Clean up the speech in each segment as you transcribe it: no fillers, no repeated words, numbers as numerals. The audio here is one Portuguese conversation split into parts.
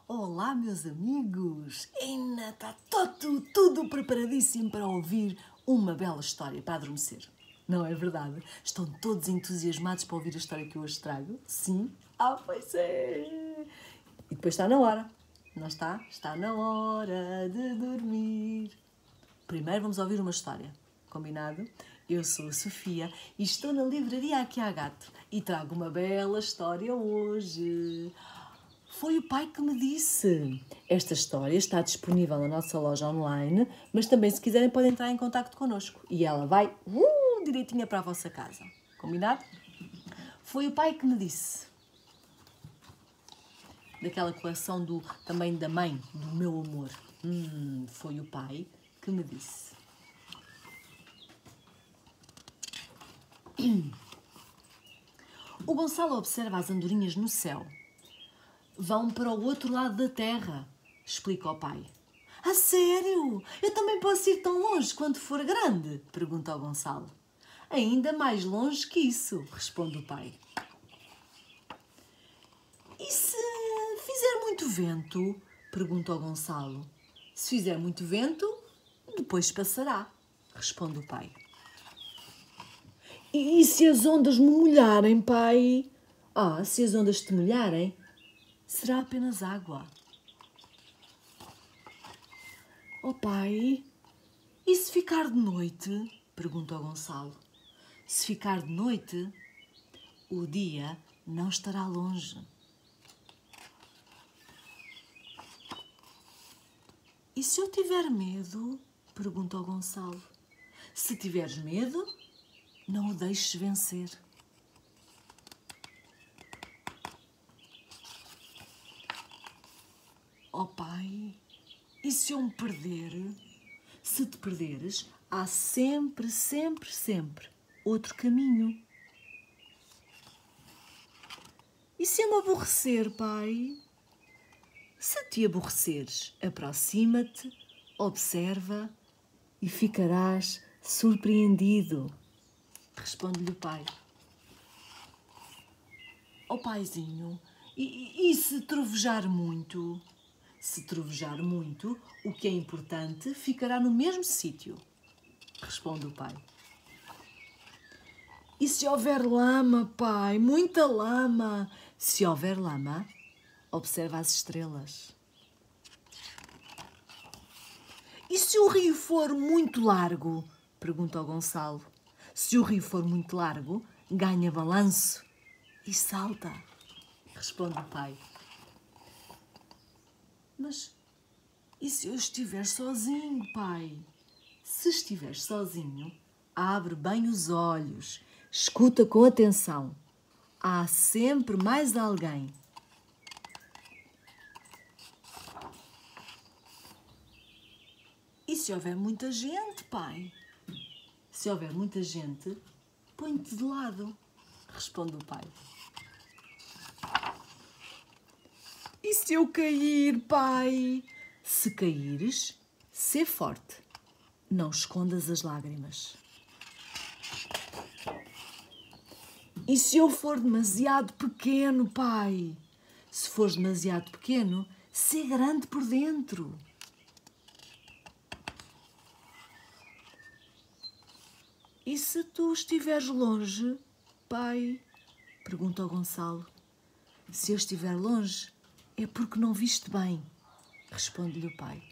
Olá, meus amigos! Ainda está tudo preparadíssimo para ouvir uma bela história para adormecer. Não é verdade? Estão todos entusiasmados para ouvir a história que eu hoje trago? Sim? Pois é! E depois está na hora, não está? Está na hora de dormir. Primeiro vamos ouvir uma história, combinado? Eu sou a Sofia e estou na livraria Aqui há Gato e trago uma bela história hoje. Foi o pai que me disse. Esta história está disponível na nossa loja online, mas também, se quiserem, podem entrar em contacto connosco. E ela vai direitinha para a vossa casa. Combinado? Foi o pai que me disse. Daquela coleção também da mãe, do meu amor. Foi o pai que me disse. O Gonçalo observa as andorinhas no céu. Vão para o outro lado da terra, explica o pai. A sério? Eu também posso ir tão longe quando for grande? Pergunta o Gonçalo. Ainda mais longe que isso, responde o pai. E se fizer muito vento? Pergunta o Gonçalo. Se fizer muito vento, depois passará, responde o pai. E se as ondas me molharem, pai? Se as ondas te molharem, será apenas água. Pai, e se ficar de noite? Pergunta o Gonçalo. Se ficar de noite, o dia não estará longe. E se eu tiver medo? Pergunta o Gonçalo. Se tiveres medo, não o deixes vencer. Pai, e se eu me perder? Se te perderes, há sempre outro caminho. E se eu me aborrecer, pai? Se te aborreceres, aproxima-te, observa e ficarás surpreendido, responde-lhe o pai. Paizinho, e se trovejar muito? Se trovejar muito, o que é importante ficará no mesmo sítio, responde o pai. E se houver lama, pai? Muita lama. Se houver lama, observa as estrelas. E se o rio for muito largo? Pergunta o Gonçalo. Se o rio for muito largo, ganha balanço e salta, responde o pai. Mas e se eu estiver sozinho, pai? Se estiver sozinho, abre bem os olhos, escuta com atenção. Há sempre mais alguém. E se houver muita gente, pai? Se houver muita gente, põe-te de lado, responde o pai. E se eu cair, pai? Se caíres, sê forte. Não escondas as lágrimas. E se eu for demasiado pequeno, pai? Se fores demasiado pequeno, sê grande por dentro. E se tu estiveres longe, pai? Pergunta o Gonçalo. Se eu estiver longe, é porque não viste bem, responde-lhe o pai.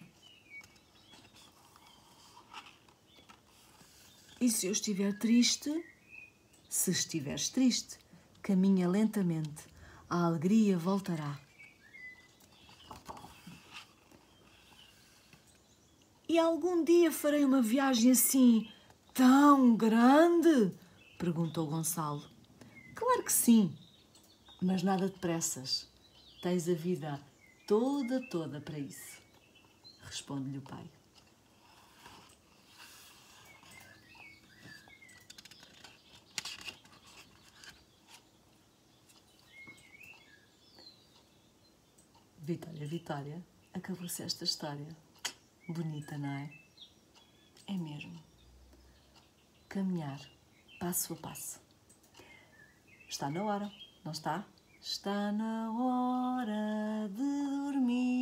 E se eu estiver triste? Se estiveres triste, caminha lentamente, a alegria voltará. E algum dia farei uma viagem assim tão grande? Pergunta o Gonçalo. Claro que sim, mas nada de pressas. Tens a vida toda para isso, responde-lhe o pai. Vitória, acabou-se esta história. Bonita, não é? É mesmo. Caminhar, passo a passo. Está na hora, não está? Está na hora de dormir.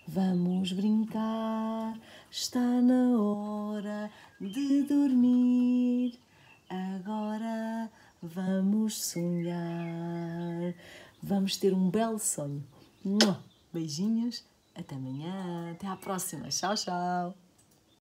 vamos brincar, está na hora de dormir. Agora vamos sonhar, vamos ter um belo sonho. Beijinhos, até amanhã, até à próxima. Tchau, tchau.